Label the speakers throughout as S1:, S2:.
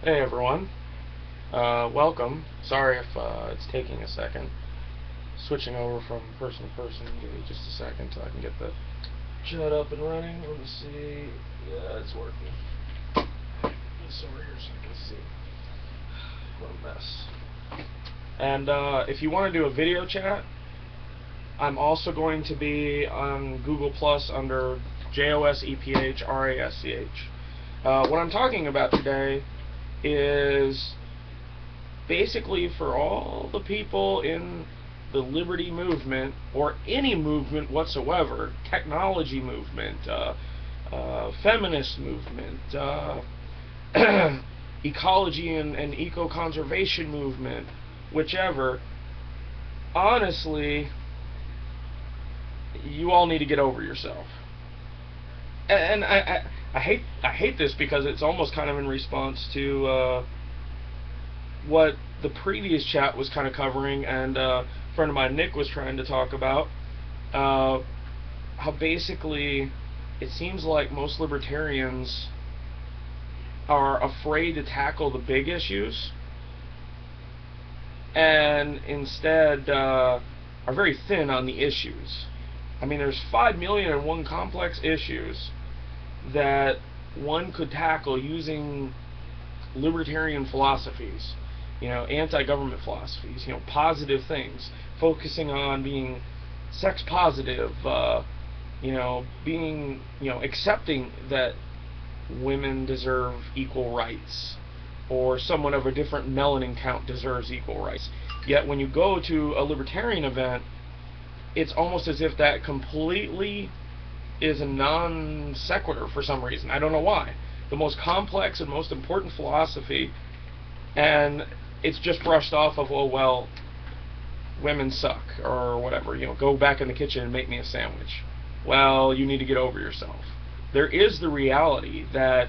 S1: Hey everyone, welcome. Sorry if it's taking a second. Switching over from person to person. Give me just a second till I can get the chat up and running. Let me see. Yeah, it's working. This over here so I can see. What a mess. And if you want to do a video chat, I'm also going to be on Google Plus under JOSEPHRASCH. What I'm talking about today is basically for all the people in the liberty movement or any movement whatsoever, technology movement, feminist movement, ecology and eco-conservation movement, whichever, honestly, you all need to get over yourself. And I hate this because it's almost kind of in response to what the previous chat was kind of covering, and a friend of mine, Nick, was trying to talk about how basically it seems like most libertarians are afraid to tackle the big issues and instead are very thin on the issues. I mean, there's 5,000,001 complex issues that one could tackle using libertarian philosophies, anti-government philosophies, positive things, focusing on being sex positive, being, accepting that women deserve equal rights, or someone of a different melanin count deserves equal rights. Yet when you go to a libertarian event, it's almost as if that completely is a non sequitur for some reason. I don't know why. The most complex and most important philosophy, and it's just brushed off of, oh well, women suck or whatever. Go back in the kitchen and make me a sandwich. Well, you need to get over yourself. There is the reality that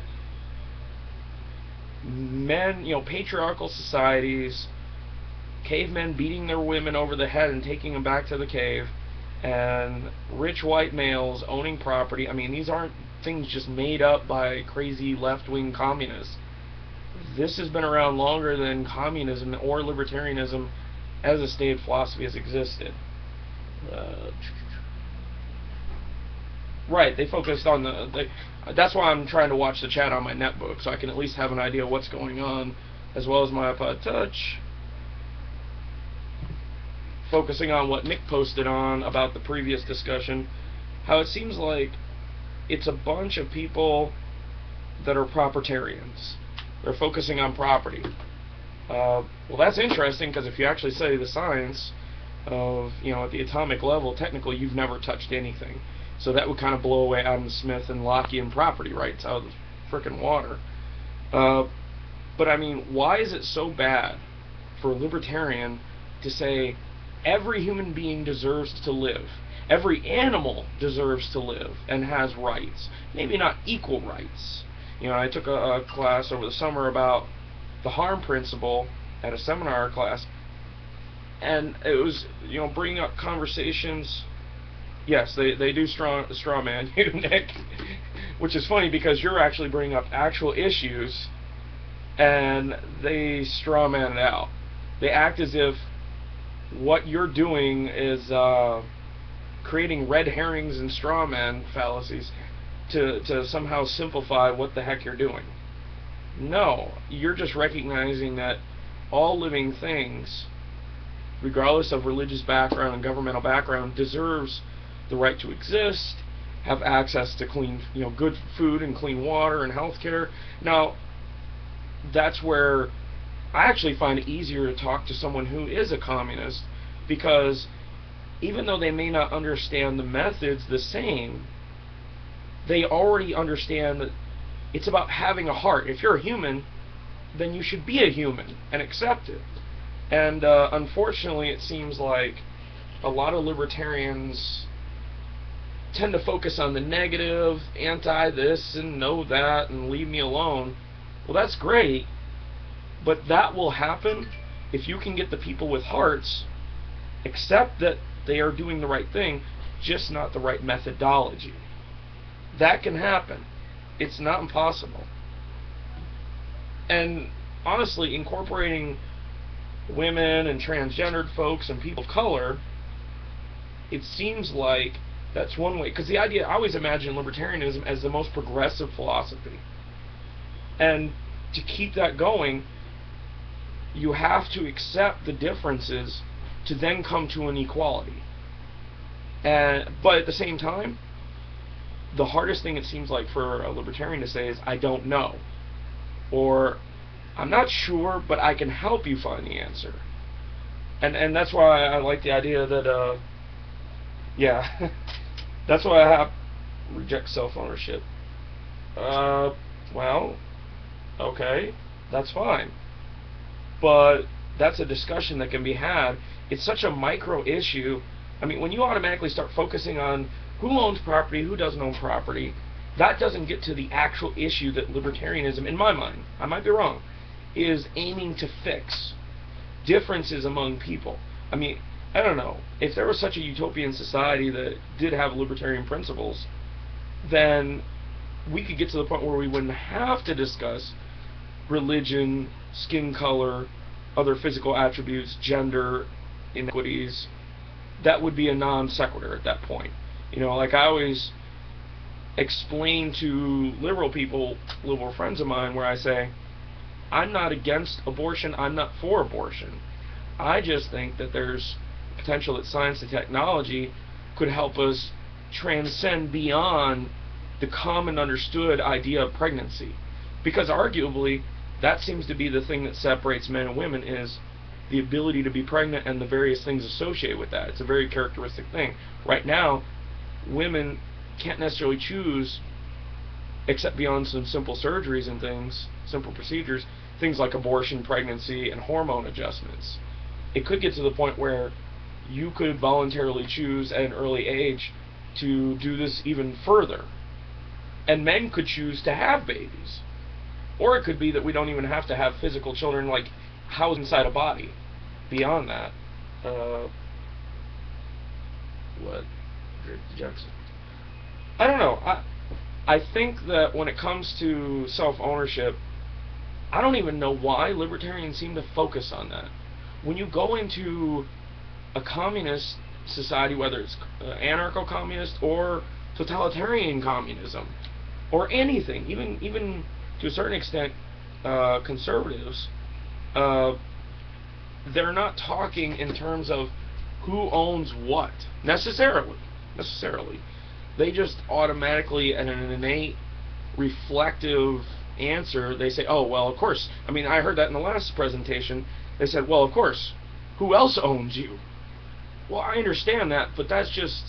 S1: men, patriarchal societies, cavemen beating their women over the head and taking them back to the cave, and rich white males owning property. I mean, these aren't things just made up by crazy left-wing communists. This has been around longer than communism or libertarianism as a stated philosophy has existed. Right, they focused on that's why I'm trying to watch the chat on my netbook, so I can at least have an idea of what's going on, as well as my iPod Touch. Focusing on what Nick posted on about the previous discussion, how it seems like it's a bunch of people that are propertarians. They're focusing on property. Well, that's interesting, because if you actually study the science of, at the atomic level, technically you've never touched anything. So that would kind of blow away Adam Smith and Lockean property rights out of the frickin' water. But I mean, why is it so bad for a libertarian to say every human being deserves to live? Every animal deserves to live and has rights. Maybe not equal rights. I took a class over the summer about the harm principle at a seminar class, and it was, bringing up conversations. Yes, they do straw man you, Nick, which is funny because you're actually bringing up actual issues, and they straw man it out. They act as if what you're doing is creating red herrings and straw man fallacies to somehow simplify what the heck you're doing. No, you're just recognizing that all living things, regardless of religious background and governmental background, deserves the right to exist, have access to clean, good food and clean water and health care. Now, that's where I actually find it easier to talk to someone who is a communist, because even though they may not understand the methods the same, they already understand that it's about having a heart. If you're a human, then you should be a human and accept it. And unfortunately, it seems like a lot of libertarians tend to focus on the negative, anti-this and no that, and leave me alone. Well, that's great, but that will happen if you can get the people with hearts accept that they are doing the right thing, just not the right methodology. That can happen. It's not impossible. And honestly, incorporating women and transgendered folks and people of color, it seems like that's one way. Because the idea, I always imagine libertarianism as the most progressive philosophy. And to keep that going, you have to accept the differences to then come to an equality. But at the same time, the hardest thing it seems like for a libertarian to say is, I don't know. Or, I'm not sure, but I can help you find the answer. And that's why I like the idea that, yeah, that's why I reject self-ownership. Well, okay, that's fine. But that's a discussion that can be had. It's such a micro issue. I mean, when you automatically start focusing on who owns property, who doesn't own property, that doesn't get to the actual issue that libertarianism, in my mind, I might be wrong, is aiming to fix. Differences among people. I mean, I don't know. If there was such a utopian society that did have libertarian principles, then we could get to the point where we wouldn't have to discuss religion, skin color, other physical attributes, gender, inequities. That would be a non sequitur at that point. You know, like I always explain to liberal people, liberal friends of mine, where I say, I'm not against abortion, I'm not for abortion. I just think that there's potential that science and technology could help us transcend beyond the common understood idea of pregnancy. Because arguably, that seems to be the thing that separates men and women, is the ability to be pregnant and the various things associated with that. It's a very characteristic thing. Right now, women can't necessarily choose, except beyond some simple surgeries and things, simple procedures, things like abortion, pregnancy, and hormone adjustments. It could get to the point where you could voluntarily choose at an early age to do this even further. And men could choose to have babies. Or it could be that we don't even have to have physical children, like housed inside a body. Beyond that, what? Jackson. I don't know. I think that when it comes to self-ownership, I don't even know why libertarians seem to focus on that. When you go into a communist society, whether it's anarcho-communist or totalitarian communism, or anything, even to a certain extent, conservatives, they're not talking in terms of who owns what, necessarily. They just automatically, in an innate, reflective answer, they say, oh, well, of course. I mean, I heard that in the last presentation. They said, well, of course, who else owns you? Well, I understand that, but that's just,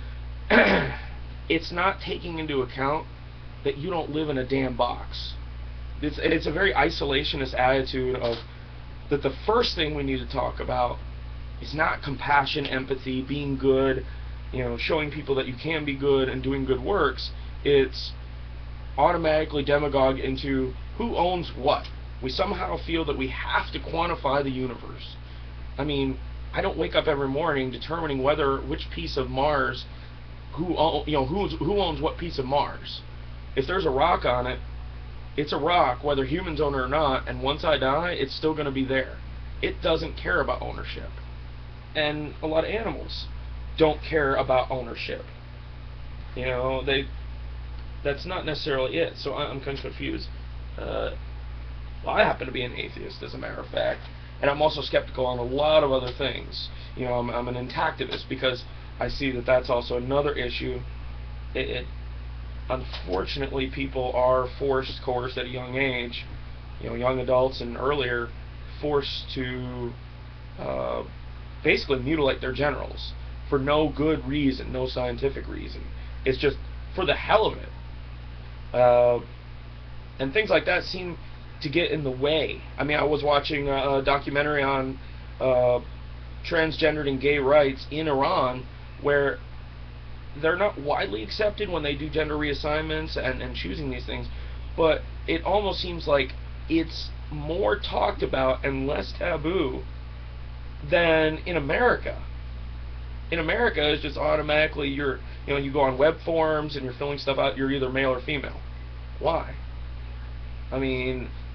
S1: it's not taking into account that you don't live in a damn box. It's a very isolationist attitude of that the first thing we need to talk about is not compassion, empathy, being good, you know, showing people that you can be good and doing good works. It's automatically demagogue into who owns what. We somehow feel that we have to quantify the universe. I mean, I don't wake up every morning determining which piece of Mars, who owns what piece of Mars. If there's a rock on it, it's a rock, whether humans own it or not, and once I die, it's still going to be there. It doesn't care about ownership. And a lot of animals don't care about ownership. You know, that's not necessarily it. So I'm kind of confused. Well, I happen to be an atheist, as a matter of fact, and I'm also skeptical on a lot of other things. You know, I'm an intactivist because I see that that's also another issue. Unfortunately, people are coerced at a young age, you know, young adults and earlier, forced to basically mutilate their genitals for no good reason, no scientific reason. It's just for the hell of it. And things like that seem to get in the way. I mean, I was watching a documentary on transgendered and gay rights in Iran, where they're not widely accepted when they do gender reassignments and choosing these things, but it almost seems like it's more talked about and less taboo than in America. In America, it's just automatically you go on web forums and you're filling stuff out, you're either male or female. Why? I mean,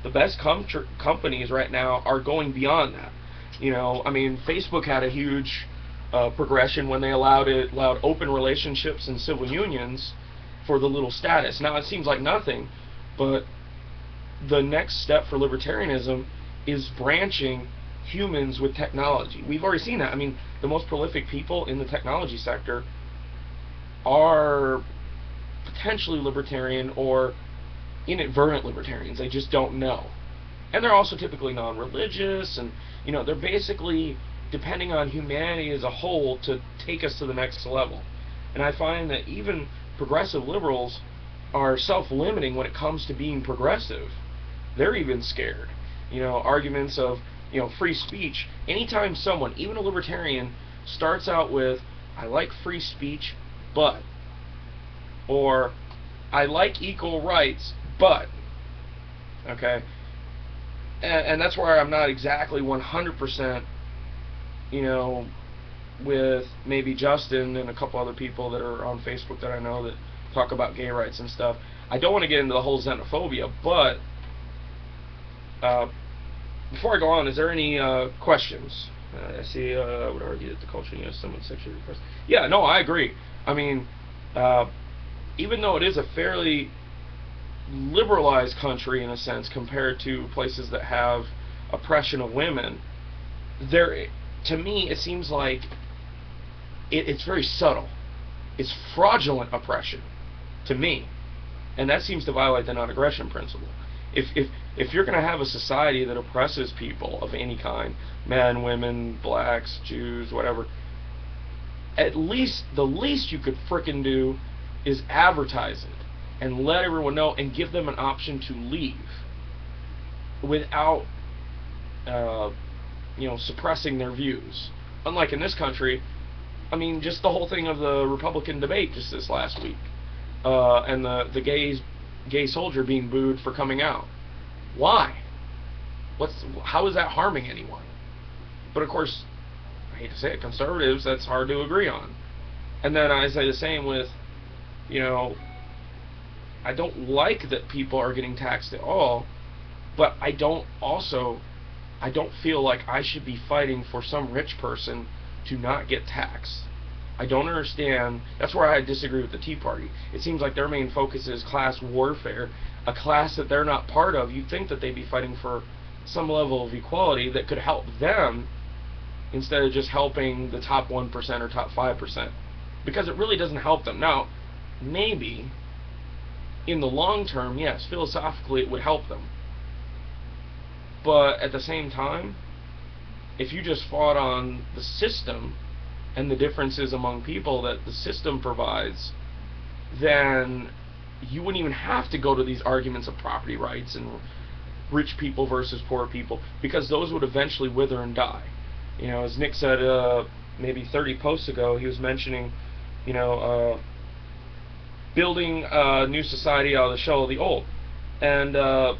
S1: the best companies right now are going beyond that. You know, I mean, Facebook had a huge progression when they allowed open relationships and civil unions for the little status. Now it seems like nothing, but the next step for libertarianism is branching humans with technology. We've already seen that. I mean, the most prolific people in the technology sector are potentially libertarian or inadvertent libertarians. They just don't know. And they're also typically non-religious, and you know, they're basically depending on humanity as a whole to take us to the next level. And I find that even progressive liberals are self-limiting when it comes to being progressive. They're even scared. You know, arguments of, you know, free speech. Anytime someone, even a libertarian, starts out with, I like free speech, but, or I like equal rights, but, okay, and that's where I'm not exactly 100%, you know, with maybe Justin and a couple other people that are on Facebook that I know that talk about gay rights and stuff. I don't want to get into the whole xenophobia, but before I go on, is there any questions? I see, I would argue that the culture is somewhat sexually repressed. Yeah, no, I agree. I mean, even though it is a fairly liberalized country in a sense compared to places that have oppression of women, there, to me, it seems like it's very subtle. It's fraudulent oppression, to me, and that seems to violate the non-aggression principle. If you're going to have a society that oppresses people of any kind, men, women, blacks, Jews, whatever, at least the least you could frickin' do is advertise it and let everyone know and give them an option to leave without you know, suppressing their views. Unlike in this country, I mean, just the whole thing of the Republican debate just this last week, and the gay soldier being booed for coming out. Why? How is that harming anyone? But of course, I hate to say it, conservatives, that's hard to agree on. And then I say the same with, you know, I don't like that people are getting taxed at all, but I don't feel like I should be fighting for some rich person to not get taxed. I don't understand. That's where I disagree with the Tea Party. It seems like their main focus is class warfare, a class that they're not part of. You'd think that they'd be fighting for some level of equality that could help them instead of just helping the top 1% or top 5%, because it really doesn't help them. Now, maybe in the long term, yes, philosophically it would help them. But at the same time, if you just fought on the system and the differences among people that the system provides, then you wouldn't even have to go to these arguments of property rights and rich people versus poor people, because those would eventually wither and die. You know, as Nick said maybe 30 posts ago, he was mentioning, you know, building a new society out of the shell of the old. And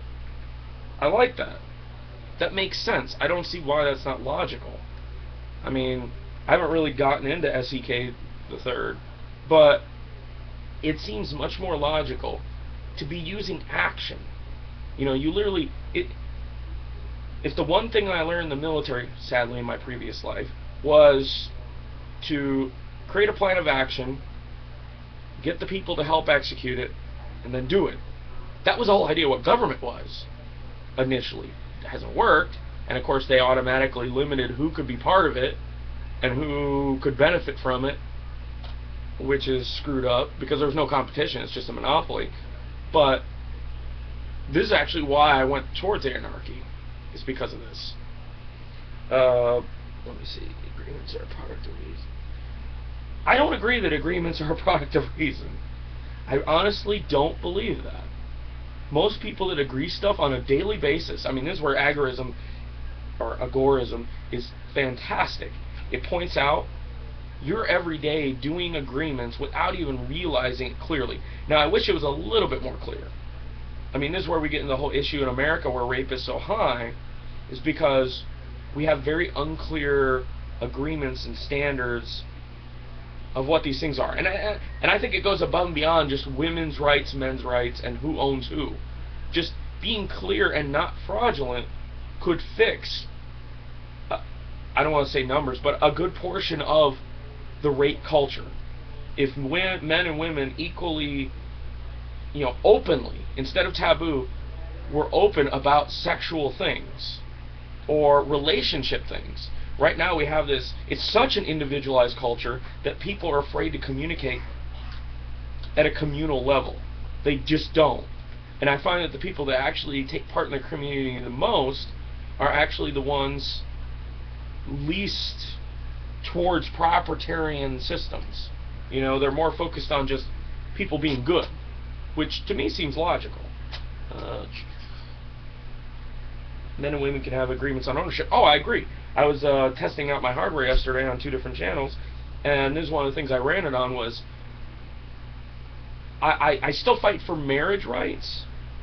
S1: I like that. That makes sense. I don't see why that's not logical. I mean, I haven't really gotten into SEK the Third, but it seems much more logical to be using action. You know, you literally, if the one thing I learned in the military, sadly in my previous life, was to create a plan of action, get the people to help execute it, and then do it. That was the whole idea of what government was initially. It hasn't worked, and of course they automatically limited who could be part of it and who could benefit from it, which is screwed up because there's no competition. It's just a monopoly. But this is actually why I went towards anarchy. It's because of this. Let me see. Agreements are a product of reason. I don't agree that agreements are a product of reason. I honestly don't believe that. Most people that agree stuff on a daily basis, I mean, this is where agorism or agorism is fantastic. It points out you're every day doing agreements without even realizing it clearly. Now, I wish it was a little bit more clear. I mean, this is where we get into the whole issue in America where rape is so high, is because we have very unclear agreements and standards of what these things are. And I think it goes above and beyond just women's rights, men's rights, and who owns who. Just being clear and not fraudulent could fix, I don't want to say numbers, but a good portion of the rape culture. If men and women equally, openly, instead of taboo, were open about sexual things or relationship things. Right now we have this, it's such an individualized culture that people are afraid to communicate at a communal level. They just don't. And I find that the people that actually take part in the community the most are actually the ones least towards proprietarian systems. They're more focused on just people being good, which to me seems logical. Men and women can have agreements on ownership. Oh, I agree. I was testing out my hardware yesterday on 2 different channels, and this is one of the things I ranted on was I still fight for marriage rights,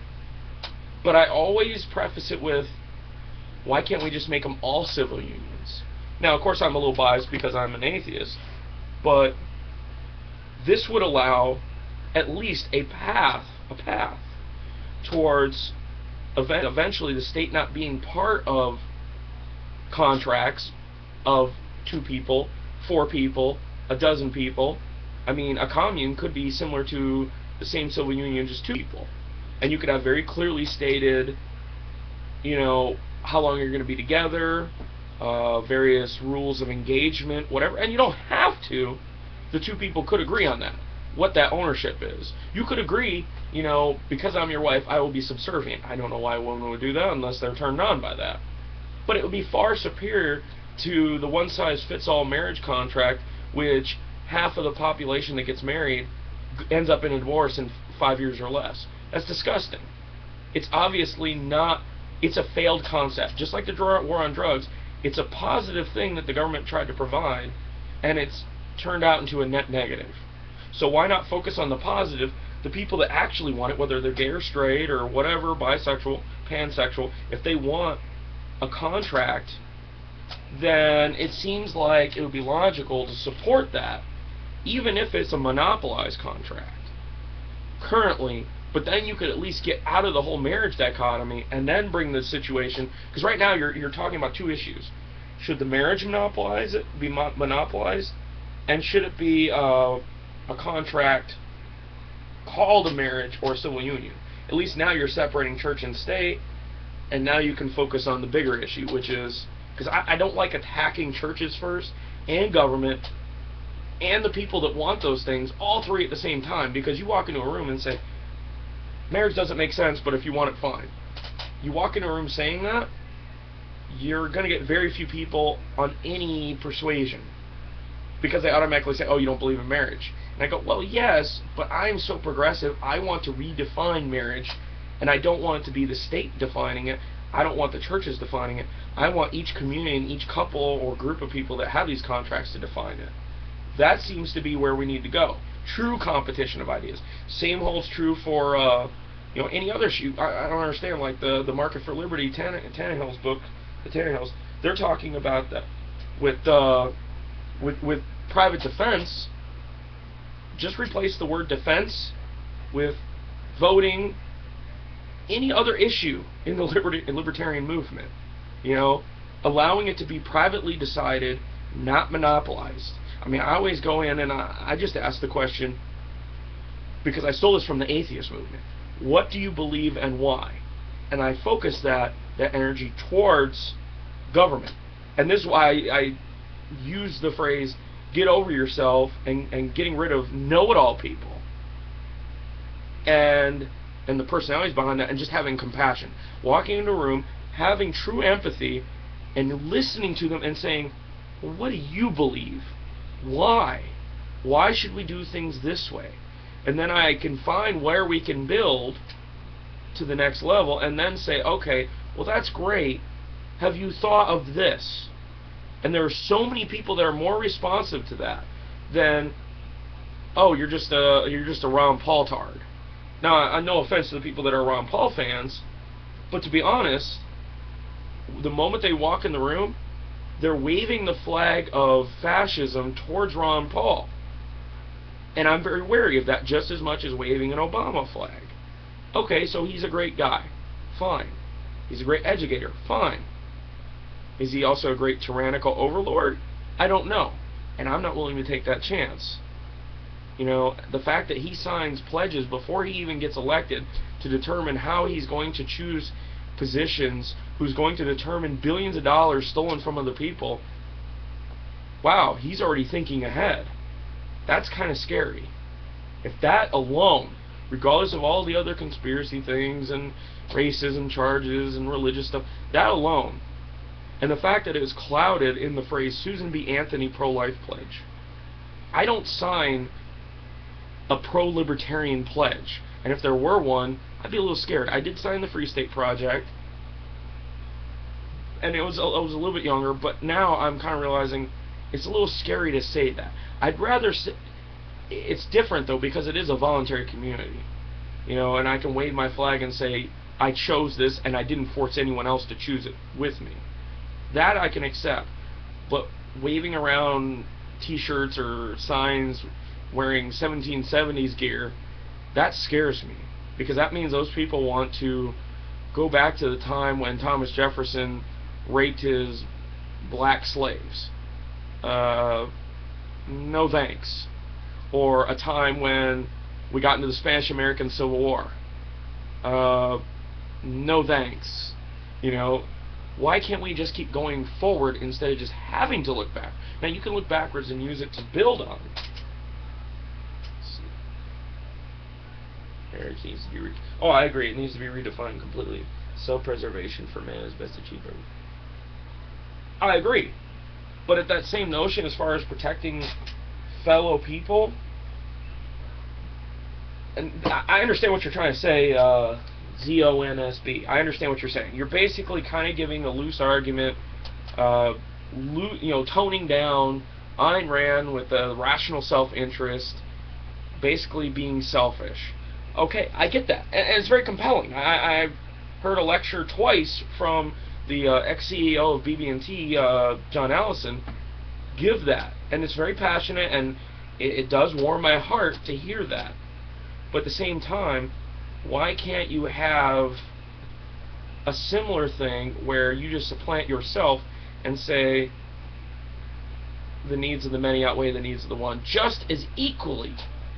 S1: but I always preface it with, why can't we just make them all civil unions? Now, of course, I'm a little biased because I'm an atheist, but this would allow at least a path towards eventually the state not being part of contracts of 2 people, 4 people, a dozen people. I mean, a commune could be similar to the same civil union, just 2 people. And you could have very clearly stated, how long you're going to be together, various rules of engagement, whatever. And you don't have to. The 2 people could agree on that, what that ownership is. You could agree, because I'm your wife, I will be subservient. I don't know why a woman would do that unless they're turned on by that. But it would be far superior to the one-size-fits-all marriage contract, which half of the population that gets married ends up in a divorce in 5 years or less. That's disgusting. It's obviously not, it's a failed concept. Just like the war on drugs, it's a positive thing that the government tried to provide, and it's turned out into a net negative. So why not focus on the positive, the people that actually want it, whether they're gay or straight or whatever, bisexual, pansexual, if they want a contract, then it seems like it would be logical to support that, even if it's a monopolized contract currently. But then you could at least get out of the whole marriage dichotomy and then bring the situation, because right now you're talking about 2 issues. Should the marriage be monopolized, and should it be a contract called a marriage or a civil union? At least now you're separating church and state, and now you can focus on the bigger issue, which is, because I don't like attacking churches first, and government, and the people that want those things, all 3 at the same time, because you walk into a room and say, marriage doesn't make sense, but if you want it, fine. You walk into a room saying that, you're going to get very few people on any persuasion, because they automatically say, oh, you don't believe in marriage. And I go, well, yes, but I'm so progressive, I want to redefine marriage, and I don't want it to be the state defining it. I don't want the churches defining it. I want each community and each couple or group of people that have these contracts to define it. That seems to be where we need to go. True competition of ideas. Same holds true for any other issue. I don't understand, like the Market for Liberty, Tannehill's book, the Tannehills. They're talking about that with private defense. Just replace the word defense with voting, any other issue in the libertarian movement. Allowing it to be privately decided, not monopolized. I mean, I always go in and I just ask the question, because I stole this from the atheist movement. What do you believe and why? And I focus that energy towards government. And this is why I use the phrase, get over yourself, and getting rid of know-it-all people. And the personalities behind that, and just having compassion. Walking into a room, having true empathy, and listening to them and saying, well, what do you believe? Why? Why should we do things this way? And then I can find where we can build to the next level, and then say, okay, well, that's great. Have you thought of this? And there are so many people that are more responsive to that than, oh, you're just a Ron Paul tard. Now, no offense to the people that are Ron Paul fans, but to be honest, the moment they walk in the room, they're waving the flag of fascism towards Ron Paul. And I'm very wary of that, just as much as waving an Obama flag. Okay, so he's a great guy. Fine. He's a great educator. Fine. Is he also a great tyrannical overlord? I don't know. And I'm not willing to take that chance. You know, the fact that he signs pledges before he even gets elected to determine how he's going to choose positions, who's going to determine billions of dollars stolen from other people, wow, he's already thinking ahead. That's kind of scary. If that alone, regardless of all the other conspiracy things and racism charges and religious stuff, that alone, and the fact that it was clouded in the phrase Susan B. Anthony pro-life pledge. I don't sign a pro-libertarian pledge, and if there were one, I'd be a little scared. I did sign the Free State Project, and I was a little bit younger, but now I'm kind of realizing it's a little scary to say that. I'd rather say, it's different though, because it is a voluntary community, you know, and I can wave my flag and say I chose this and I didn't force anyone else to choose it with me. That I can accept, but waving around t-shirts or signs wearing 1770s gear, that scares me, because that means those people want to go back to the time when Thomas Jefferson raped his black slaves. No thanks. Or a time when we got into the Spanish-American Civil War. No thanks. You know, why can't we just keep going forward instead of just having to look back? Now, you can look backwards and use it to build on. Marriage needs to be oh, I agree. It needs to be redefined completely. Self-preservation for man is best achieved. I agree. But at that same notion, as far as protecting fellow people, and I understand what you're trying to say, ZONSB. I understand what you're saying. You're basically kind of giving a loose argument, you know, toning down Ayn Rand with the rational self-interest, basically being selfish. Okay, I get that, and it's very compelling. I've heard a lecture twice from the ex-CEO of BB&T, John Allison, give that, and it's very passionate, and it does warm my heart to hear that. But at the same time, why can't you have a similar thing where you just supplant yourself and say the needs of the many outweigh the needs of the one, just as equally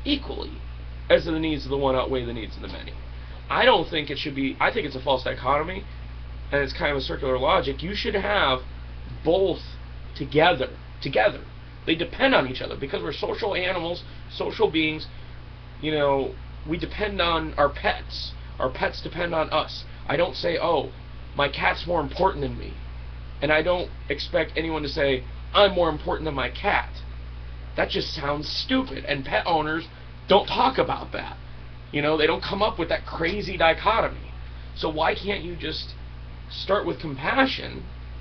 S1: as the needs of the one outweigh the needs of the many? I don't think it should be. I think it's a false dichotomy, and it's kind of a circular logic. You should have both together. They depend on each other, because we're social animals, social beings. You know, we depend on our pets. Our pets depend on us. I don't say, oh, my cat's more important than me. And I don't expect anyone to say, I'm more important than my cat. That just sounds stupid. And pet owners don't talk about that. You know, they don't come up with that crazy dichotomy. So why can't you just start with compassion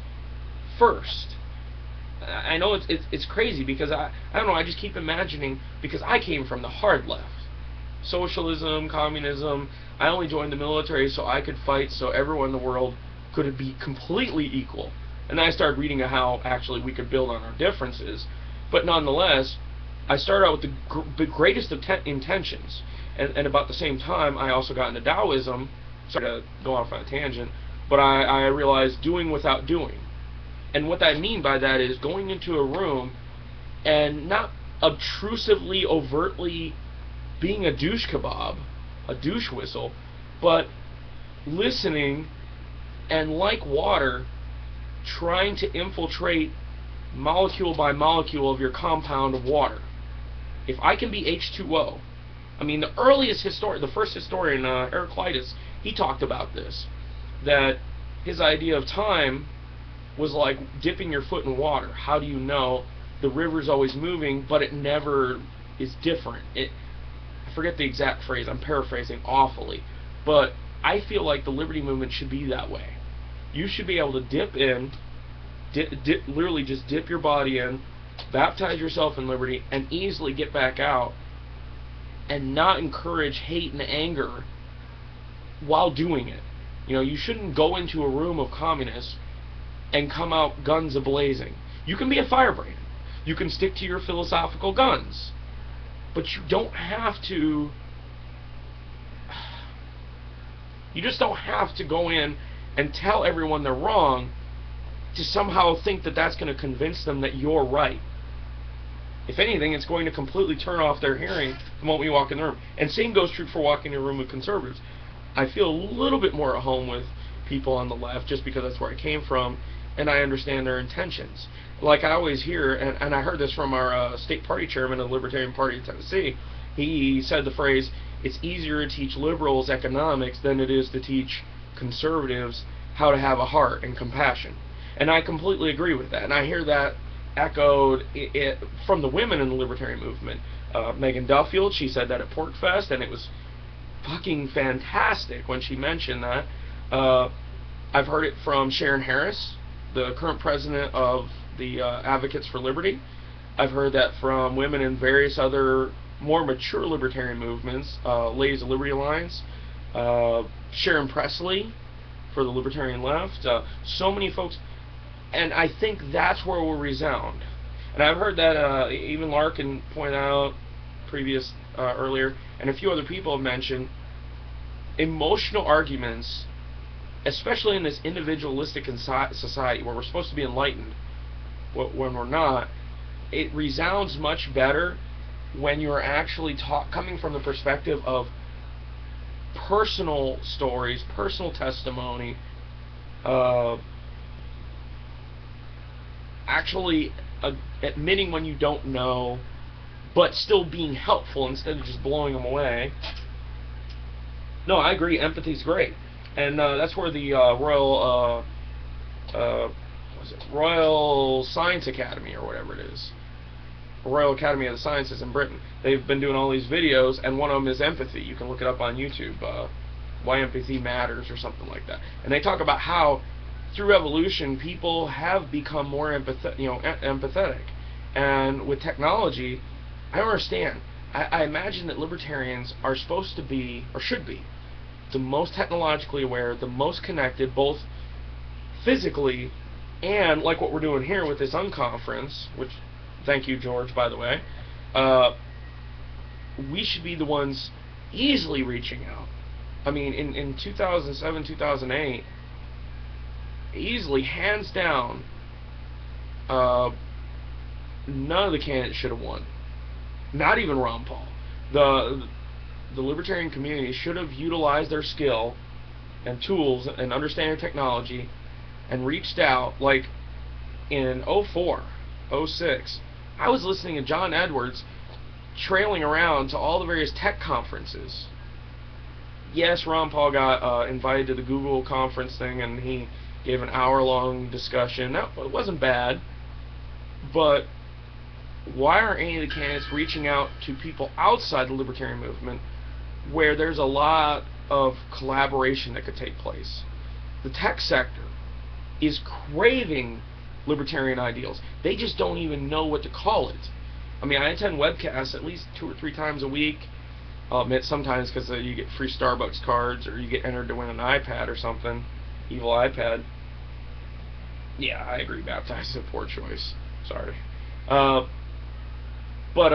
S1: first? I know it's crazy, because I don't know, I just keep imagining, because I came from the hard left. Socialism, communism. I only joined the military so I could fight, so everyone in the world could be completely equal. And then I started reading how actually we could build on our differences. But nonetheless, I started out with the greatest of intentions. And about the same time, I also got into Taoism. Sorry to go off on a tangent, but I realized doing without doing. And what I mean by that is going into a room and not obtrusively, overtly being a douche kebab, a douche whistle, but listening and, like water, trying to infiltrate molecule by molecule of your compound of water. If I can be H2O, I mean, the earliest historian, the first historian, Heraclitus, he talked about this, that his idea of time was like dipping your foot in water. How do you know? The river's always moving, but it never is different. I forget the exact phrase, I'm paraphrasing awfully, but I feel like the liberty movement should be that way. You should be able to dip in, literally just dip your body in, baptize yourself in liberty, and easily get back out, and not encourage hate and anger while doing it. You know, you shouldn't go into a room of communists and come out guns a-blazing. You can be a firebrand. You can stick to your philosophical guns. But you don't have to You just don't have to go in and tell everyone they're wrong to somehow think that that's going to convince them that you're right. If anything, it's going to completely turn off their hearing the moment you walk in the room. And same goes true for walking in a room with conservatives. I feel a little bit more at home with people on the left just because that's where I came from, and I understand their intentions. Like I always hear, and I heard this from our state party chairman of the Libertarian Party of Tennessee, he said the phrase, it's easier to teach liberals economics than it is to teach conservatives how to have a heart and compassion. And I completely agree with that, and I hear that echoed from the women in the libertarian movement. Megan Duffield, she said that at PorcFest, and it was fucking fantastic when she mentioned that. I've heard it from Sharon Harris, the current president of the Advocates for Liberty. I've heard that from women in various other more mature libertarian movements, Ladies of Liberty Alliance, Sharon Presley for the Libertarian Left, so many folks. And I think that's where we'll resound. And I've heard that even Larkin pointed out earlier, and a few other people have mentioned, emotional arguments, especially in this individualistic society where we're supposed to be enlightened, when we're not, it resounds much better when you're actually coming from the perspective of personal stories, personal testimony, actually admitting when you don't know, but still being helpful instead of just blowing them away. No, I agree. Empathy's great, and that's where the Royal Science Academy or whatever it is, Royal Academy of the Sciences in Britain. They've been doing all these videos, and one of them is empathy. You can look it up on YouTube. Why Empathy Matters or something like that. And they talk about how through evolution people have become more empathetic. And with technology, I don't understand. I imagine that libertarians are supposed to be, or should be, the most technologically aware, the most connected, both physically and like what we're doing here with this unconference, which, thank you, George, by the way, we should be the ones easily reaching out. I mean, in 2007, 2008, easily, hands down, none of the candidates should have won. Not even Ron Paul. The libertarian community should have utilized their skill and tools and understanding technology and reached out. Like in 04, 06, I was listening to John Edwards trailing around to all the various tech conferences. Yes, Ron Paul got invited to the Google conference thing, and he gave an hour-long discussion. That it wasn't bad, but why aren't any of the candidates reaching out to people outside the libertarian movement where there's a lot of collaboration that could take place? The tech sector is craving libertarian ideals. They just don't even know what to call it. I mean, I attend webcasts at least 2 or 3 times a week. I'll admit sometimes because you get free Starbucks cards or you get entered to win an iPad or something. Evil iPad. Yeah, I agree. Baptized is a poor choice. Sorry. But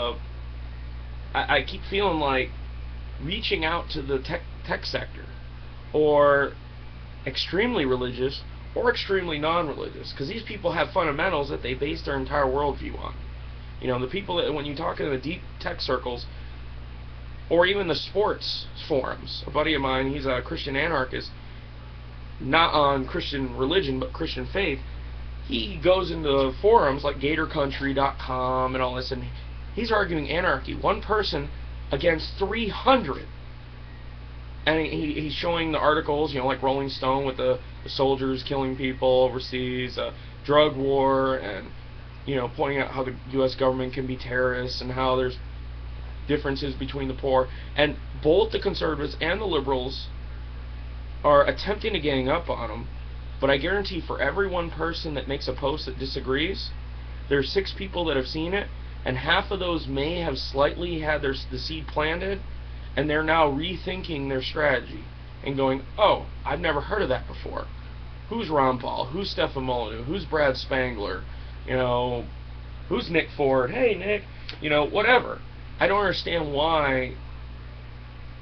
S1: I keep feeling like reaching out to the tech sector, or extremely religious or extremely non-religious, because these people have fundamentals that they base their entire worldview on. You know, the people that, when you talk in the deep tech circles, or even the sports forums, a buddy of mine, he's a Christian anarchist, not on Christian religion, but Christian faith. He goes into forums like GatorCountry.com and all this, and he's arguing anarchy. One person against 300. And he's showing the articles, you know, like Rolling Stone with the soldiers killing people overseas, drug war, and, you know, pointing out how the U.S. government can be terrorists and how there's differences between the poor. And both the conservatives and the liberals are attempting to gang up on them. But I guarantee for every one person that makes a post that disagrees, there's 6 people that have seen it, and half of those may have slightly had the seed planted, and they're now rethinking their strategy and going, oh, I've never heard of that before. Who's Ron Paul? Who's Stefan Molyneux? Who's Brad Spangler? You know, who's Nick Ford? Hey, Nick. You know, whatever. I don't understand why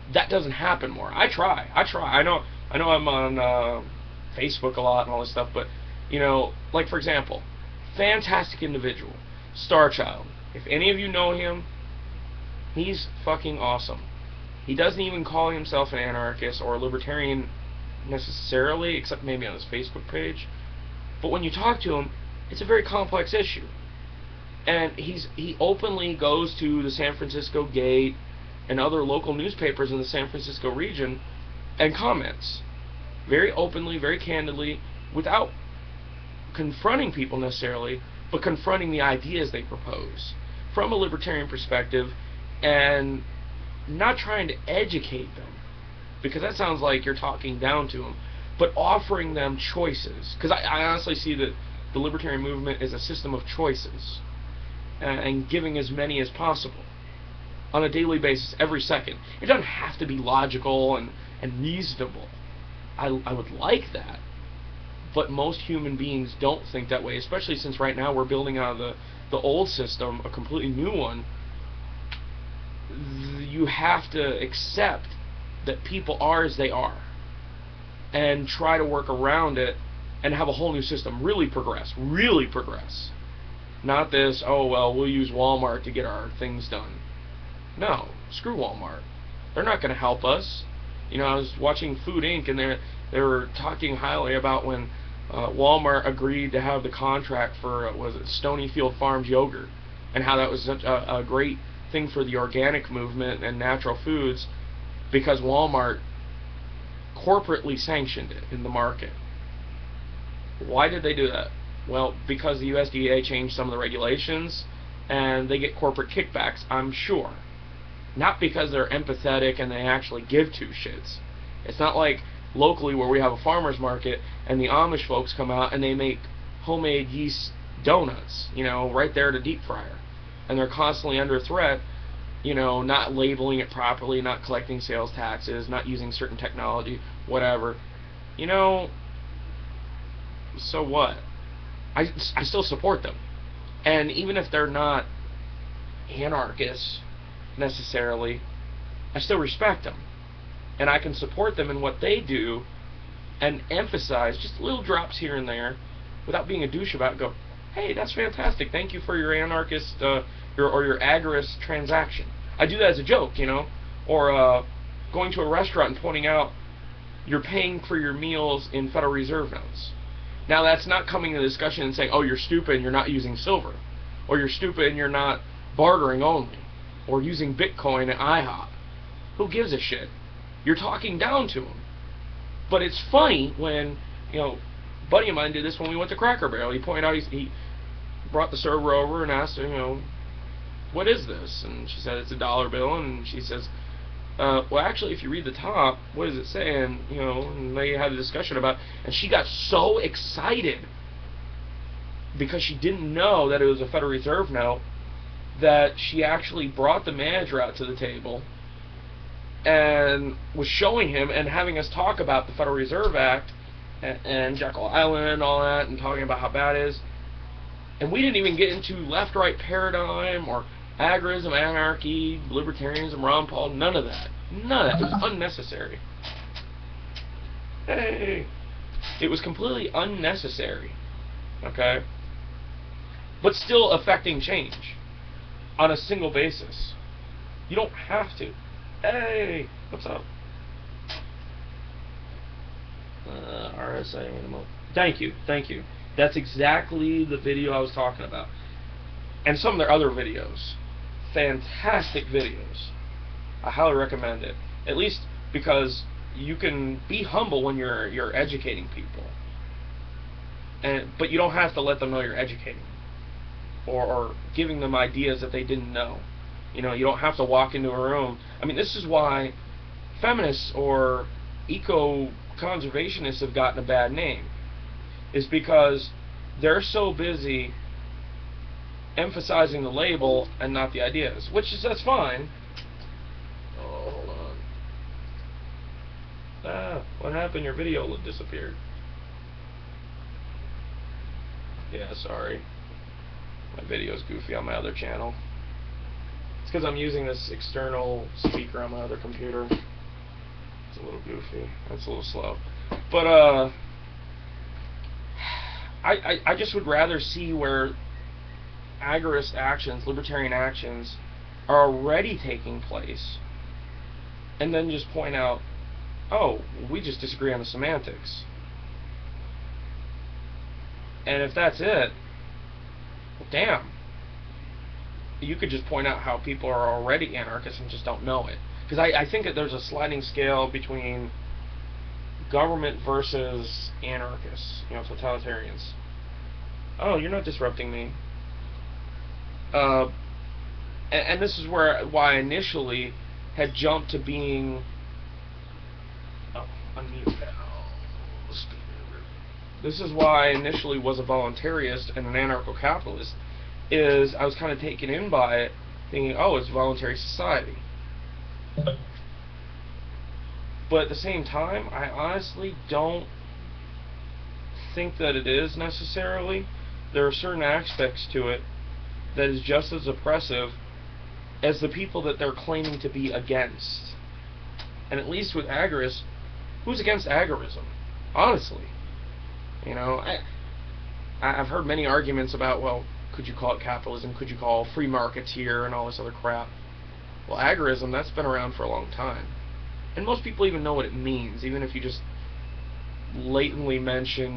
S1: that doesn't happen more. I try. I know I'm on Facebook a lot and all this stuff, but you know, like for example, fantastic individual, Star Child. If any of you know him, he's fucking awesome. He doesn't even call himself an anarchist or a libertarian necessarily, except maybe on his Facebook page. But when you talk to him, it's a very complex issue. And he openly goes to the San Francisco Gate and other local newspapers in the San Francisco region and comments very openly, very candidly, without confronting people necessarily, but confronting the ideas they propose from a libertarian perspective, and not trying to educate them, because that sounds like you're talking down to them, but offering them choices. Because I honestly see that the libertarian movement is a system of choices, and giving as many as possible on a daily basis, every second. It doesn't have to be logical and reasonable. I would like that, but most human beings don't think that way, especially since right now we're building out of the old system a completely new one. You have to accept that people are as they are and try to work around it and have a whole new system. Really progress. Not this, oh well, we'll use Walmart to get our things done. No, screw Walmart. They're not going to help us. You know, I was watching Food Inc. and they were talking highly about when Walmart agreed to have the contract for was it Stonyfield Farms yogurt, and how that was such a great thing for the organic movement and natural foods, because Walmart corporately sanctioned it in the market. Why did they do that? Well, because the USDA changed some of the regulations and they get corporate kickbacks, I'm sure. Not because they're empathetic and they actually give two shits. It's not like locally where we have a farmer's market and the Amish folks come out and they make homemade yeast donuts, you know, right there at a deep fryer. And they're constantly under threat, you know, not labeling it properly, not collecting sales taxes, not using certain technology, whatever. You know, so what? I still support them. And even if they're not anarchists necessarily, I still respect them. And I can support them in what they do and emphasize just little drops here and there without being a douche about it. Go, hey, that's fantastic. Thank you for your anarchist your agorist transaction. I do that as a joke, you know. Or going to a restaurant and pointing out you're paying for your meals in Federal Reserve notes. Now, that's not coming to the discussion and saying, oh, you're stupid and you're not using silver. Or you're stupid and you're not bartering only. Or using Bitcoin at IHOP. Who gives a shit? You're talking down to them. But it's funny when, you know, a buddy of mine did this when we went to Cracker Barrel. He pointed out, he brought the server over and asked her, you know, what is this? And she said, it's a dollar bill. And she says, well, actually, if you read the top, what does it say? And, you know, and they had a discussion about it. And she got so excited because she didn't know that it was a Federal Reserve note that she actually brought the manager out to the table and was showing him and having us talk about the Federal Reserve Act and Jekyll Island and all that, and talking about how bad it is. And we didn't even get into left-right paradigm or agorism, anarchy, libertarianism, Ron Paul, none of that. None of that. It was unnecessary. Hey! It was completely unnecessary. Okay? But still affecting change on a single basis. You don't have to. Hey! What's up? RSA minimum. Thank you. That's exactly the video I was talking about. And some of their other videos. Fantastic videos. I highly recommend it. At least because you can be humble when you're educating people. But you don't have to let them know you're educating. Or giving them ideas that they didn't know. You know, you don't have to walk into a room. I mean, this is why feminists or eco-conservationists have gotten a bad name. Is because they're so busy emphasizing the label and not the ideas. That's fine. Oh, hold on. What happened? Your video disappeared. Yeah, sorry. My video's goofy on my other channel. It's because I'm using this external speaker on my other computer. It's a little goofy. That's a little slow. But I just would rather see where agorist actions, libertarian actions, are already taking place, and then just point out, oh, we just disagree on the semantics. And if that's it, well, damn. You could just point out how people are already anarchists and just don't know it. Because I think that there's a sliding scale between government versus anarchists, totalitarians. Oh, you're not disrupting me. And this is why I initially had jumped to being... Oh, unmute that. This is why I initially was a voluntarist and an anarcho-capitalist, is I was kind of taken in by it, thinking, oh, it's voluntary society. But at the same time, I honestly don't think that it is necessarily. There are certain aspects to it that is just as oppressive as the people that they're claiming to be against. And at least with agorists, who's against agorism? Honestly. I've heard many arguments about, well, could you call it capitalism? Could you call free markets here and all this other crap? Well, agorism, that's been around for a long time. And most people even know what it means, even if you just blatantly mention,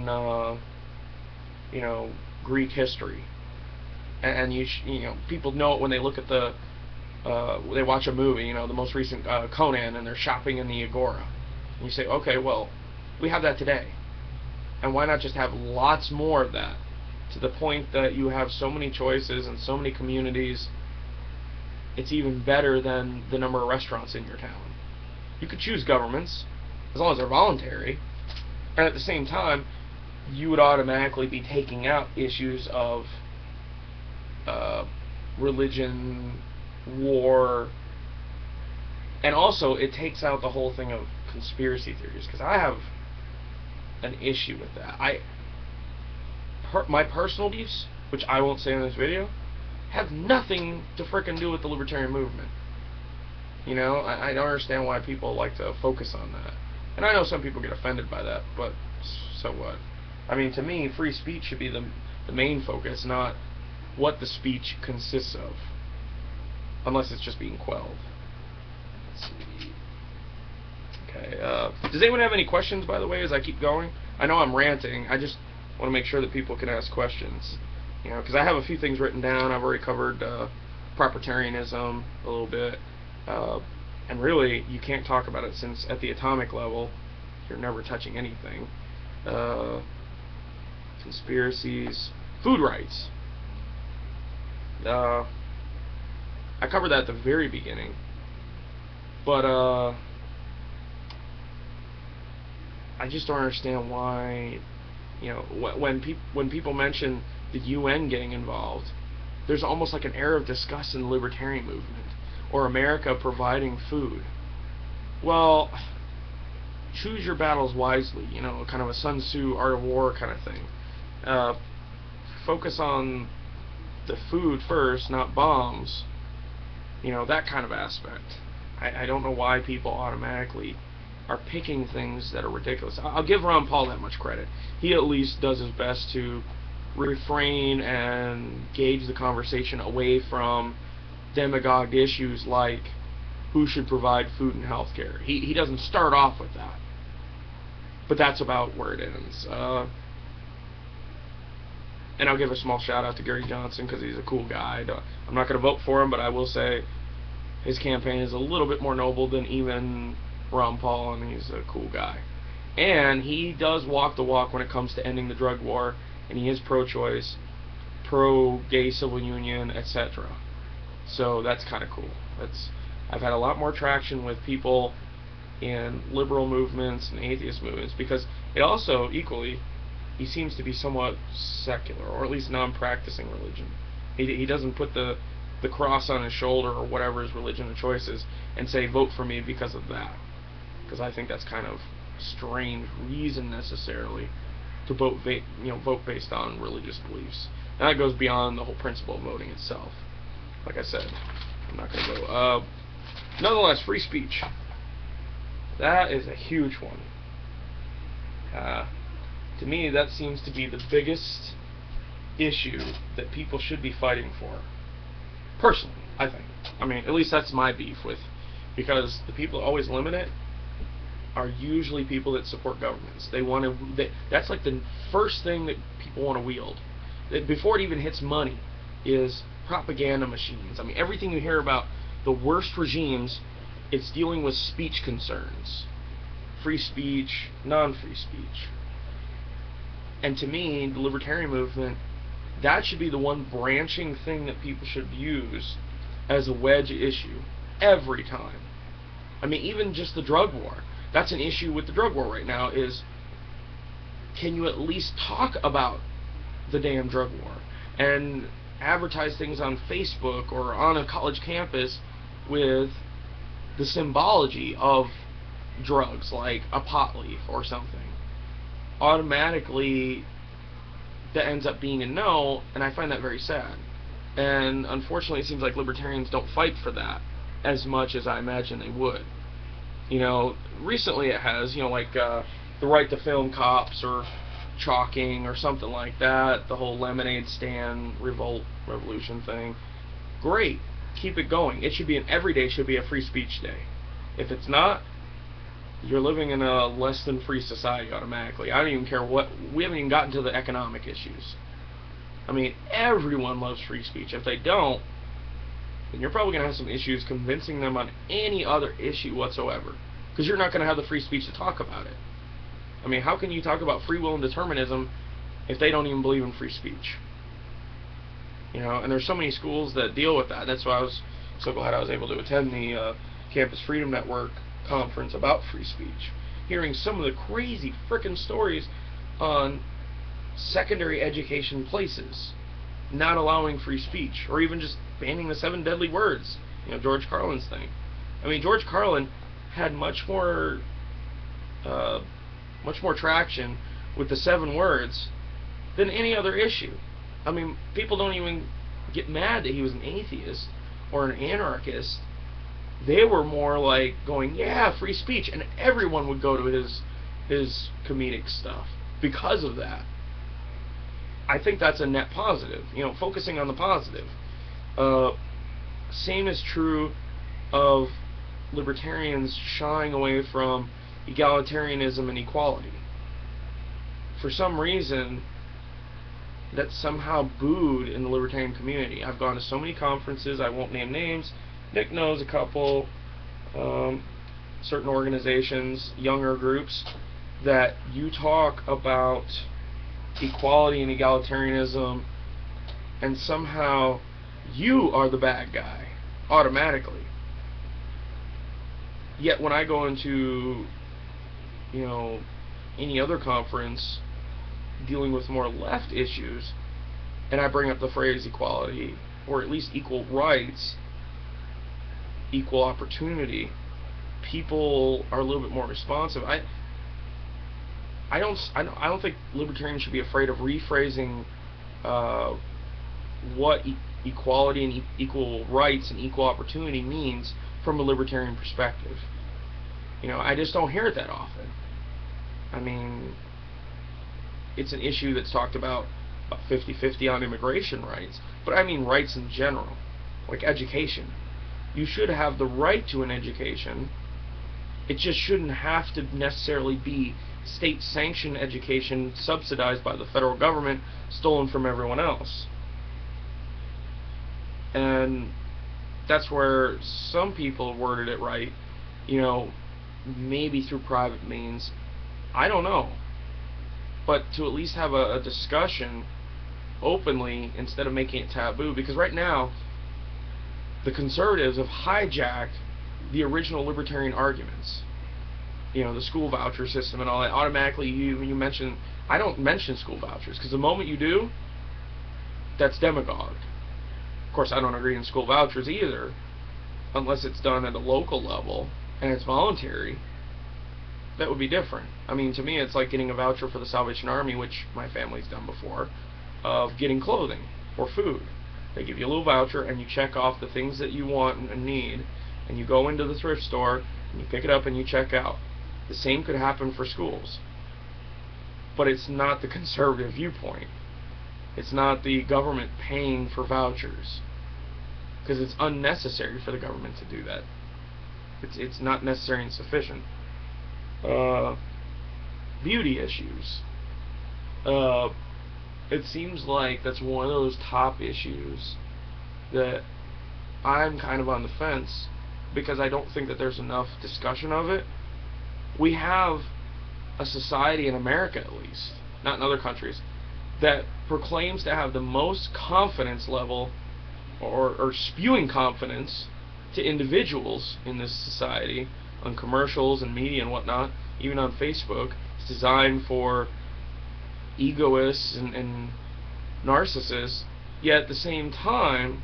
S1: Greek history. And people know it when they look at they watch a movie, the most recent Conan, and they're shopping in the Agora. And you say, okay, well, we have that today. And why not just have lots more of that? To the point that you have so many choices and so many communities, it's even better than the number of restaurants in your town. You could choose governments, as long as they're voluntary, and at the same time, you would automatically be taking out issues of religion, war, and also it takes out the whole thing of conspiracy theories, because I have an issue with that. My personal views, which I won't say in this video, have nothing to frickin' do with the libertarian movement. I don't understand why people like to focus on that. And I know some people get offended by that, but so what? I mean, to me, free speech should be the main focus, not what the speech consists of. Unless it's just being quelled. Let's see. Okay, does anyone have any questions, by the way, as I keep going? I know I'm ranting. I just want to make sure that people can ask questions. Because I have a few things written down. I've already covered propertarianism a little bit. And really, you can't talk about it since at the atomic level, you're never touching anything. Conspiracies. Food rights. I covered that at the very beginning. But, I just don't understand why, when people mention the UN getting involved, there's almost like an air of disgust in the libertarian movement, or America providing food. Well, choose your battles wisely, kind of a Sun Tzu Art of War kind of thing. Focus on the food first, not bombs, that kind of aspect. I don't know why people automatically are picking things that are ridiculous. I'll give Ron Paul that much credit. He at least does his best to refrain and gauge the conversation away from demagogue issues like who should provide food and health care. He doesn't start off with that. But that's about where it ends. And I'll give a small shout out to Gary Johnson because he's a cool guy. I'm not going to vote for him, but I will say his campaign is a little bit more noble than even Ron Paul, and he's a cool guy. And he does walk the walk when it comes to ending the drug war, and he is pro-choice, pro-gay civil union, etc. So that's kind of cool. I've had a lot more traction with people in liberal movements and atheist movements, because it also, equally, he seems to be somewhat secular, or at least non-practicing religion. He doesn't put the cross on his shoulder, or whatever his religion of choice is, and say, vote for me because of that. Because I think that's kind of a strange reason necessarily to vote based on religious beliefs. And that goes beyond the whole principle of voting itself. Like I said, I'm not going to go. Nonetheless, free speech. That is a huge one. To me, that seems to be the biggest issue that people should be fighting for. Personally, I think. I mean, at least that's my beef with, because the people that always limit it are usually people that support governments. They want to. That's like the first thing that people want to wield. Before it even hits money, is propaganda machines. I mean, everything you hear about the worst regimes, it's dealing with speech concerns, free speech, non-free speech. And to me, the libertarian movement, that should be the one branching thing that people should use as a wedge issue every time. I mean, even just the drug war. That's an issue with the drug war right now, is can you at least talk about the damn drug war and advertise things on Facebook or on a college campus with the symbology of drugs, like a pot leaf or something. Automatically that ends up being a no, and I find that very sad. And unfortunately it seems like libertarians don't fight for that as much as I imagine they would. You know, recently it has, you know, like the right to film cops or chalking or something like that, the whole lemonade stand revolution thing. Great, keep it going. It should be every day should be a free speech day. If it's not, you're living in a less than free society automatically. I don't even care what, we haven't even gotten to the economic issues. I mean, everyone loves free speech. If they don't, then you're probably going to have some issues convincing them on any other issue whatsoever, because you're not going to have the free speech to talk about it. I mean, how can you talk about free will and determinism if they don't even believe in free speech? You know, and there's so many schools that deal with that. That's why I was so glad I was able to attend the Campus Freedom Network conference about free speech, hearing some of the crazy frickin' stories on secondary education places not allowing free speech, or even just banning the 7 deadly words, you know, George Carlin's thing. I mean, George Carlin had much more traction with the 7 words than any other issue. I mean, people don't even get mad that he was an atheist or an anarchist. They were more like going, yeah, free speech, and everyone would go to his comedic stuff because of that. I think that's a net positive, you know, focusing on the positive. Same is true of libertarians shying away from egalitarianism and equality. For some reason, that's somehow booed in the libertarian community. I've gone to so many conferences, I won't name names. Nick knows a couple, certain organizations, younger groups, that you talk about equality and egalitarianism, and somehow you are the bad guy automatically. Yet when I go into, you know, any other conference dealing with more left issues, and I bring up the phrase equality, or at least equal rights, equal opportunity, people are a little bit more responsive. I don't think libertarians should be afraid of rephrasing what equality and equal rights and equal opportunity means from a libertarian perspective. You know, I just don't hear it that often. I mean, it's an issue that's talked about 50-50 on immigration rights, but I mean rights in general, like education. You should have the right to an education. It just shouldn't have to necessarily be state-sanctioned education subsidized by the federal government, stolen from everyone else. And that's where some people worded it right, you know, maybe through private means. I don't know. But to at least have a discussion openly instead of making it taboo, because right now the conservatives have hijacked the original libertarian arguments. You know, the school voucher system and all that. Automatically, when you mention, I don't mention school vouchers, because the moment you do, that's demagogue. Of course, I don't agree in school vouchers either, unless it's done at a local level and it's voluntary. That would be different. I mean, to me, it's like getting a voucher for the Salvation Army, which my family's done before, of getting clothing or food. They give you a little voucher and you check off the things that you want and need, and you go into the thrift store and you pick it up and you check out. The same could happen for schools. But it's not the conservative viewpoint. It's not the government paying for vouchers, because it's unnecessary for the government to do that. It's not necessary and sufficient. Beauty issues. It seems like that's one of those top issues that I'm kind of on the fence, because I don't think that there's enough discussion of it. We have a society in America, at least, not in other countries, that proclaims to have the most confidence level, or spewing confidence to individuals in this society on commercials and media and whatnot, even on Facebook. It's designed for egoists and narcissists, yet at the same time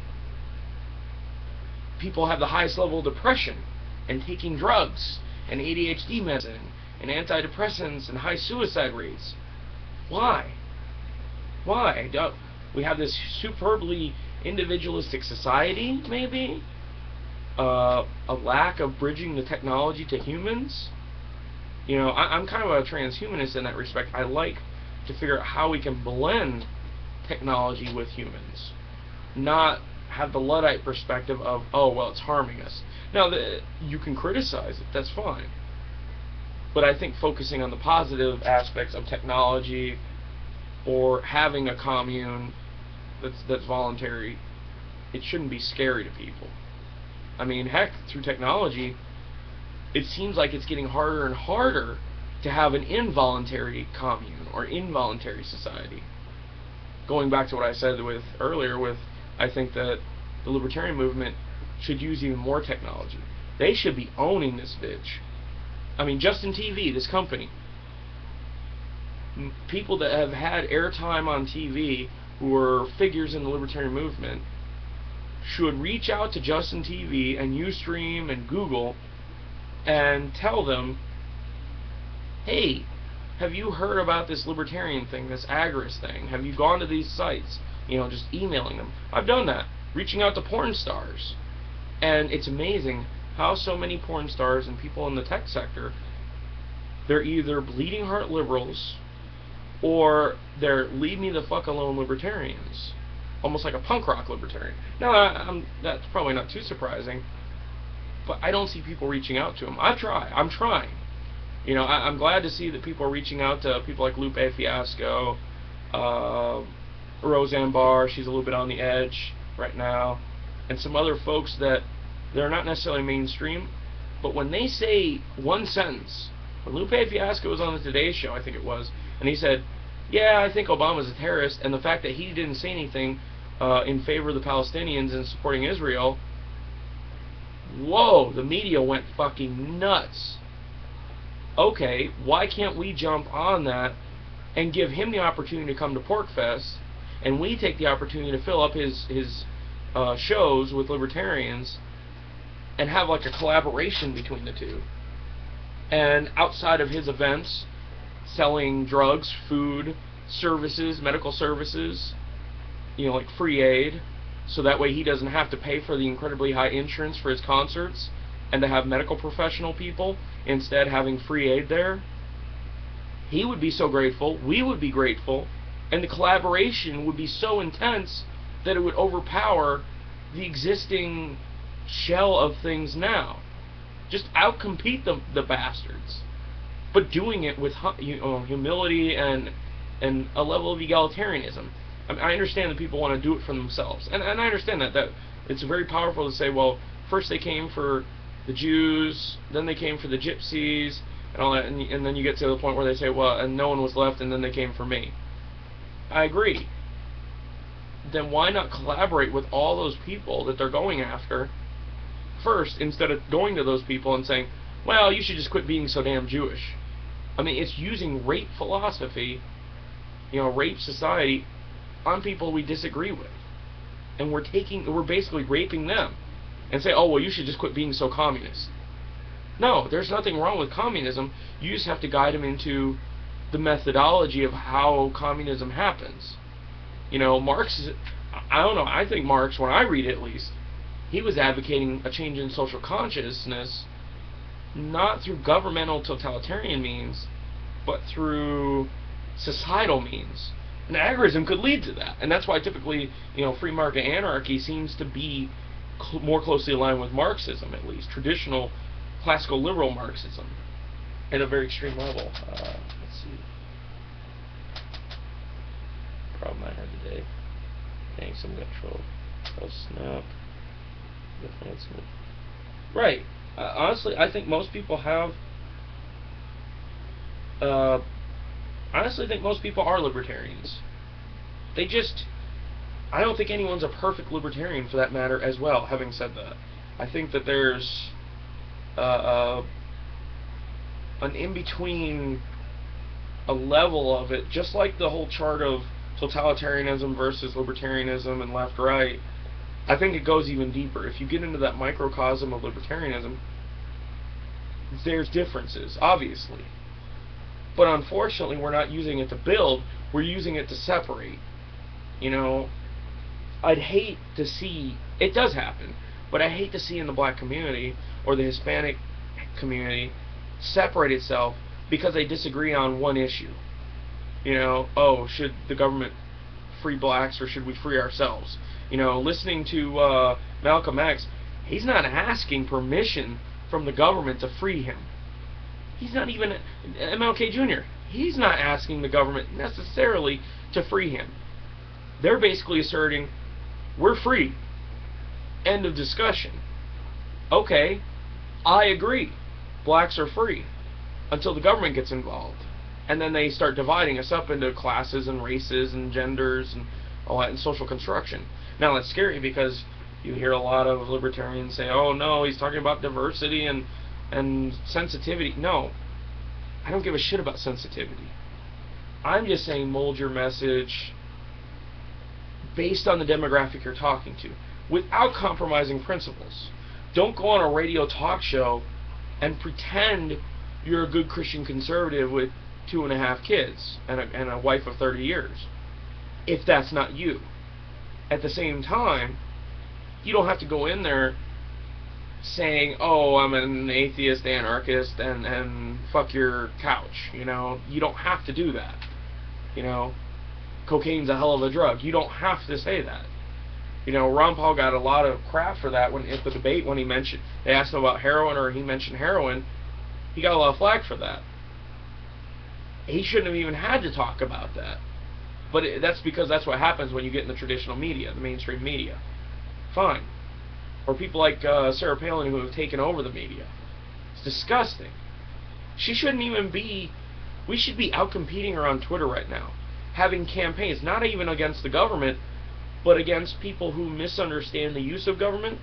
S1: people have the highest level of depression and taking drugs and ADHD medicine and antidepressants and high suicide rates. Why? Why? We have this superbly individualistic society, maybe? A lack of bridging the technology to humans? You know, I'm kind of a transhumanist in that respect. I like to figure out how we can blend technology with humans, not have the Luddite perspective of, oh, well, it's harming us. Now, you can criticize it, that's fine. But I think focusing on the positive aspects of technology, or having a commune that's voluntary, it shouldn't be scary to people. I mean, heck, through technology, it seems like it's getting harder and harder to have an involuntary commune or involuntary society. Going back to what I said earlier, I think that the libertarian movement should use even more technology. They should be owning this bitch. I mean, Justin TV, this company, people that have had airtime on TV who are figures in the libertarian movement should reach out to Justin TV and Ustream and Google and tell them, hey, have you heard about this libertarian thing, this Agorist thing? Have you gone to these sites? You know, just emailing them. I've done that. Reaching out to porn stars. And it's amazing how so many porn stars and people in the tech sector, they're either bleeding heart liberals or they're leave me the fuck alone libertarians. Almost like a punk rock libertarian. Now, that's probably not too surprising, but I don't see people reaching out to them. I'm trying. You know, I'm glad to see that people are reaching out to people like Lupe Fiasco, Roseanne Barr, she's a little bit on the edge right now, and some other folks that they're not necessarily mainstream, but when they say one sentence, when Lupe Fiasco was on the Today Show, I think it was, and he said, yeah, I think Obama's a terrorist, and the fact that he didn't say anything in favor of the Palestinians and supporting Israel, whoa, the media went fucking nuts. Okay, why can't we jump on that and give him the opportunity to come to PorcFest, and we take the opportunity to fill up his shows with libertarians and have like a collaboration between the two? And outside of his events, selling drugs, food, services, medical services, you know, like free aid, so that way he doesn't have to pay for the incredibly high insurance for his concerts, and to have medical professional people instead having free aid there. He would be so grateful, we would be grateful, and the collaboration would be so intense that it would overpower the existing shell of things now. Just outcompete the bastards, but doing it with humility and a level of egalitarianism. I mean, I understand that people want to do it for themselves, and I understand that it's very powerful to say, well, first they came for the Jews, then they came for the gypsies, and all that, and then you get to the point where they say, well, and no one was left, and then they came for me. I agree. Then why not collaborate with all those people that they're going after first, instead of going to those people and saying, well, you should just quit being so damn Jewish? I mean, it's using rape philosophy, you know, rape society, on people we disagree with, and we're basically raping them, and say, oh, well, you should just quit being so communist. No, there's nothing wrong with communism. You just have to guide them into the methodology of how communism happens. You know, Marx, I don't know, I think Marx, when I read it at least, he was advocating a change in social consciousness not through governmental totalitarian means, but through societal means. And agorism could lead to that, and that's why typically, free market anarchy seems to be more closely aligned with Marxism, at least traditional classical liberal Marxism, at a very extreme level. Let's see. Problem I had today. Thanks, I'm gonna troll. Oh snap. Right. Honestly, I think most people have. Honestly, I think most people are libertarians. They just. I don't think anyone's a perfect libertarian for that matter as well, having said that. I think that there's an in-between, a level of it, just like the whole chart of totalitarianism versus libertarianism and left-right. I think it goes even deeper. If you get into that microcosm of libertarianism, there's differences, obviously. But unfortunately, we're not using it to build, we're using it to separate. I'd hate to see, it does happen, but I hate to see in the black community or the Hispanic community separate itself because they disagree on one issue. Should the government free blacks or should we free ourselves? Listening to Malcolm X, he's not asking permission from the government to free him. He's not even MLK Jr. He's not asking the government necessarily to free him. They're basically asserting, we're free. End of discussion. Okay, I agree. Blacks are free. Until the government gets involved. And then they start dividing us up into classes and races and genders and all that, and social construction. Now that's scary because you hear a lot of libertarians say, oh no, he's talking about diversity and sensitivity. No, I don't give a shit about sensitivity. I'm just saying mold your message based on the demographic you're talking to, without compromising principles. Don't go on a radio talk show and pretend you're a good Christian conservative with 2.5 kids and a wife of 30 years, if that's not you. At the same time, you don't have to go in there saying, oh, I'm an atheist, anarchist, and fuck your couch. You don't have to do that. Cocaine's a hell of a drug. You don't have to say that. Ron Paul got a lot of crap for that at the debate when they asked him about heroin or he mentioned heroin. He got a lot of flack for that. He shouldn't have even had to talk about that. But that's because that's what happens when you get in the traditional media, the mainstream media. Fine. Or people like Sarah Palin who have taken over the media. It's disgusting. She shouldn't even be. We should be out-competing her on Twitter right now, having campaigns, not even against the government, but against people who misunderstand the use of government.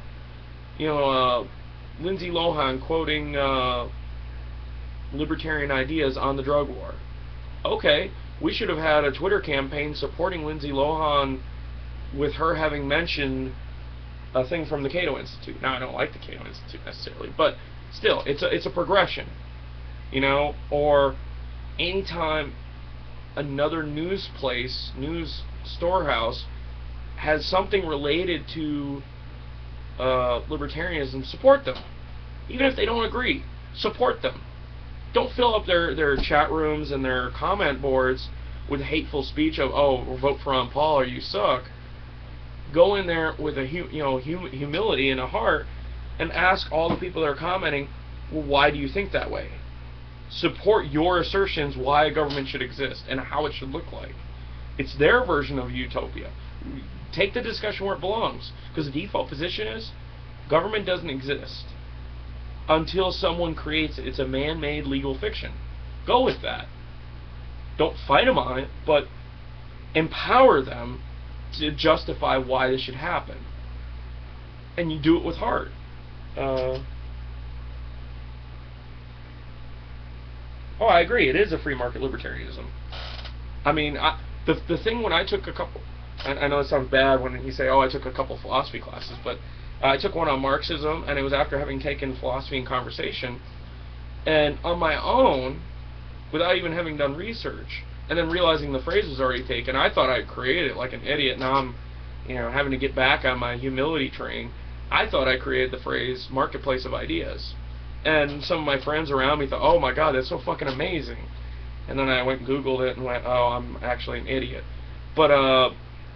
S1: Lindsay Lohan quoting libertarian ideas on the drug war. Okay, we should have had a Twitter campaign supporting Lindsay Lohan with her having mentioned a thing from the Cato Institute. Now, I don't like the Cato Institute necessarily, but still, it's a progression. Or anytime another news storehouse has something related to libertarianism, support them. Even if they don't agree, support them. Don't fill up their chat rooms and their comment boards with hateful speech of, oh, vote for Ron Paul or you suck. Go in there with a humility and a heart and ask all the people that are commenting, well, why do you think that way? Support your assertions why a government should exist and how it should look like. It's their version of utopia. Take the discussion where it belongs, because the default position is government doesn't exist until someone creates it. It's a man-made legal fiction. Go with that. Don't fight them on it, but empower them to justify why this should happen. And you do it with heart. Oh, I agree. It is a free market libertarianism. I mean, the thing when I took a couple... I know it sounds bad when you say, oh, I took a couple philosophy classes, but I took one on Marxism, and it was after having taken philosophy and conversation. And on my own, without even having done research, and then realizing the phrase was already taken, I thought I'd created it like an idiot. Now I'm, having to get back on my humility train. I thought I created the phrase marketplace of ideas. And some of my friends around me thought, oh my god, that's so fucking amazing. And then I went and Googled it and went, oh, I'm actually an idiot. But,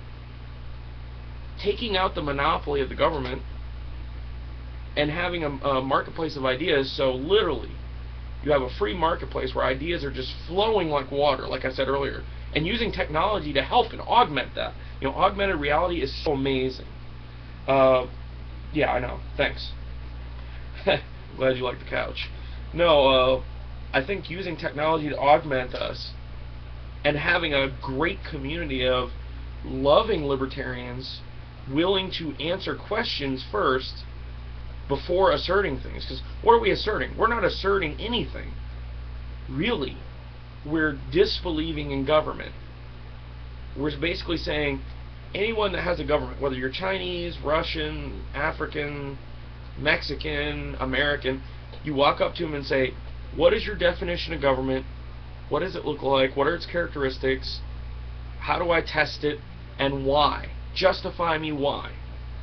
S1: taking out the monopoly of the government and having a marketplace of ideas, so literally, you have a free marketplace where ideas are just flowing like water, like I said earlier, and using technology to help and augment that. You know, augmented reality is so amazing. Yeah, I know. Thanks. Glad you like the couch. No, I think using technology to augment us and having a great community of loving libertarians willing to answer questions first before asserting things. Because what are we asserting? We're not asserting anything. Really. We're disbelieving in government. We're basically saying anyone that has a government, whether you're Chinese, Russian, African, Mexican, American, you walk up to them and say, what is your definition of government? What does it look like? What are its characteristics? How do I test it? And why? Justify me why.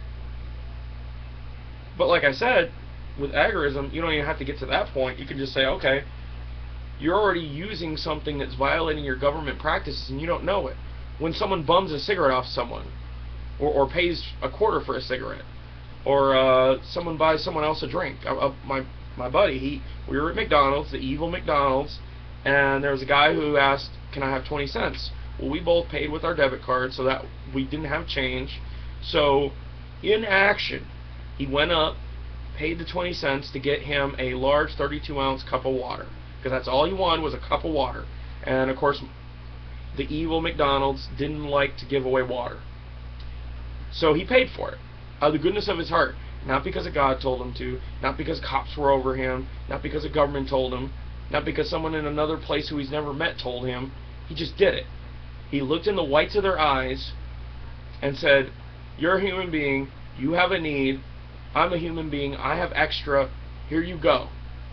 S1: But like I said, with agorism, you don't even have to get to that point. You can just say, okay, you're already using something that's violating your government practices and you don't know it. When someone bums a cigarette off someone, or pays a quarter for a cigarette, or someone buys someone else a drink. My buddy, we were at McDonald's, the evil McDonald's, and there was a guy who asked, can I have 20 cents? Well, we both paid with our debit card so that we didn't have change. So, in action, he went up, paid the 20 cents to get him a large 32-ounce cup of water. Because that's all he wanted was a cup of water. And, of course, the evil McDonald's didn't like to give away water. So he paid for it, out of the goodness of his heart. Not because a God told him to, not because cops were over him, not because a government told him, not because someone in another place who he's never met told him. He just did it. He looked in the whites of their eyes and said, you're a human being, you have a need, I'm a human being, I have extra, here you go.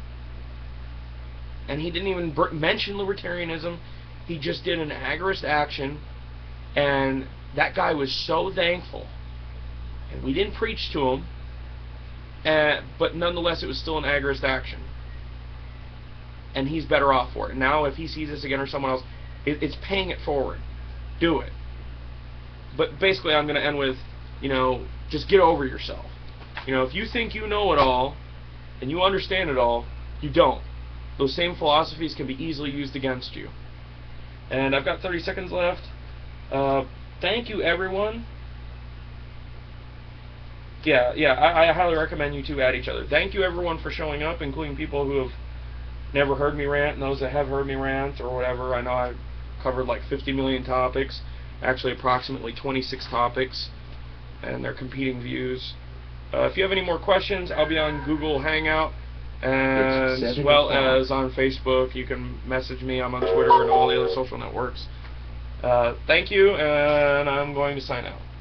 S1: And he didn't even mention libertarianism, he just did an agorist action, and that guy was so thankful. And we didn't preach to him, but nonetheless it was still an agorist action. And he's better off for it. Now if he sees this again or someone else, it's paying it forward. Do it. But basically I'm going to end with, you know, just get over yourself. You know, if you think you know it all, and you understand it all, you don't. Those same philosophies can be easily used against you. And I've got 30 seconds left. Thank you, everyone. Yeah, I highly recommend you two add each other. Thank you, everyone, for showing up, including people who have never heard me rant, and those that have heard me rant, or whatever. I know I've covered like 50 million topics, actually approximately 26 topics, and their competing views. If you have any more questions, I'll be on Google Hangout, and as well as on Facebook. You can message me. I'm on Twitter and all the other social networks. Thank you, and I'm going to sign out.